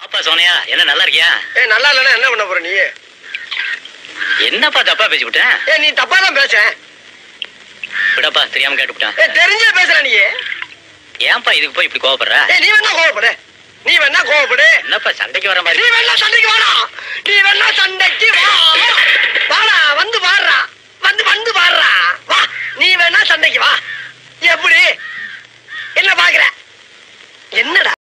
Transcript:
அப்பா சோனியா என்ன நல்லா இருக்கியா? நல்லா இல்லன்னா என்ன பண்ண போற நீ? என்னப்பா தப்பா பேசி விட்டேன்? நீ தப்பா தான் பேச. விடப்பா தெரியாம கேட்டுவிட்டேன். தெரிஞ்சே பேசுற நீ. ஏன்பா இதுக்கு போய் இப்படி கோவப்படுற? நீ வேணா கோவப்படு. என்னப்பா சண்டைக்கு வர மாதிரி? நீ வேணா சண்டைக்கு வாடா. வாடா வந்து வாடுறா.